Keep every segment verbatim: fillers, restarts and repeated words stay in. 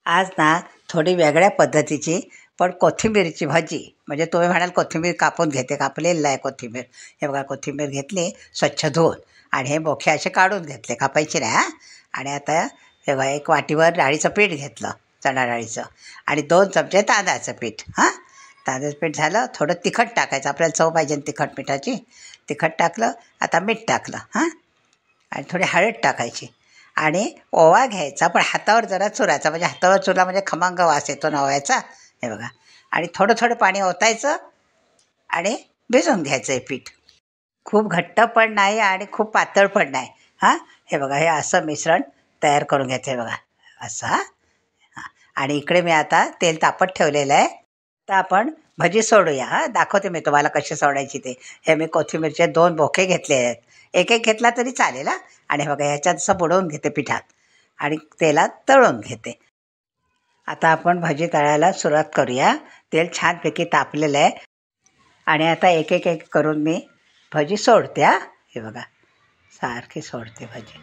आज ना थोडी वेगळ्या पद्धतीची पण कोथिंबीरची भाजी. म्हणजे तुम्ही म्हणाल कोथिंबीर कापून घेते, कापलेलं आहे कोथिंबीर. हे बघा कोथिंबीर घेतली स्वच्छ धुवून आणि हे बोखे असे काढून घेतले, कापायचे नाही हां. आणि आता हे बघा एक वाटीवर डाळीचं पीठ घेतलं, चणा डाळीचं, आणि दोन चमचे तांदळाचं पीठ. हां, तांदळाचं पीठ झालं. थोडं तिखट टाकायचं, आपल्याला चव पाहिजे तिखट मिठाची. तिखट टाकलं, आता मीठ टाकलं हां, आणि थोडी हळद टाकायची आणि ओवा घ्यायचा, पण हातावर जरा चुरायचा, म्हणजे हातावर चुरला म्हणजे खमंग वास येतो ना ओव्याचा. हे बघा, आणि थोडं थोडं पाणी ओतायचं आणि भिजवून घ्यायचं हे पीठ. खूप घट्ट पण नाही आणि खूप पातळ पण नाही हां. हे बघा, हे असं मिश्रण तयार करून घ्यायचं आहे बघा, असं हां. हां, आणि इकडे मी आता तेल तापत ठेवलेलं आहे. तर आपण भजी सोडूया हां, दाखवते मी तुम्हाला कशी सोडायची ते. हे मी कोथिंबीरचे दोन बोखे घेतले आहेत, एक एक घेतला तरी चालेल हां. आणि हे बघा ह्याच्यात असं बुडवून घेते पिठात आणि तेलात तळून घेते. आता आपण भजी तळायला सुरुवात करूया. तेल छानपैकी तापलेलं आहे आणि आता एक एक एक करून मी भजी सोडते हां. हे बघा, सारखी सोडते भजी.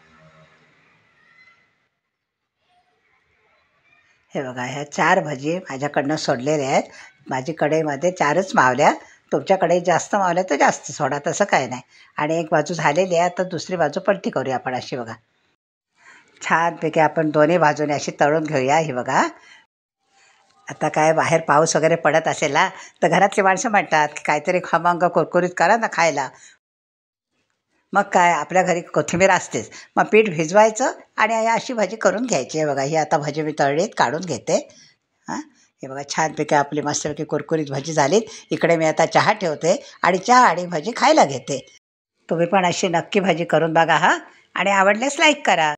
हे बघा, ह्या चार भजी माझ्याकडनं सोडलेल्या आहेत. माझी कढईमध्ये चारच मावल्या. तुमच्या कढईत जास्त मावल्या तर जास्त सोडा, तसं काय नाही. आणि एक बाजू झालेली आहे, तर दुसरी बाजू पलटी करूया आपण अशी. बघा, छानपैकी आपण दोन्ही बाजूने अशी तळून घेऊया. ही बघा, आता काय बाहेर पाऊस वगैरे पडत असेल ना, तर घरातली माणसं म्हणतात की काहीतरी खमंग कुरकुरीत करा ना खायला. मग काय, आपल्या घरी कोथिंबीर असतेच. मग पीठ भिजवायचं आणि अशी भाजी करून घ्यायची आहे. बघा, ही आता भाजी मी तळलीत काढून घेते हां. हे बघा, छानपैकी आपली मस्तपैकी कुरकुरीत भाजी झालीत. इकडे मी आता चहा ठेवते आणि चहा आणि भाजी खायला घेते. तुम्ही पण अशी नक्की भाजी करून बघा हां, आणि आवडल्यास लाईक करा.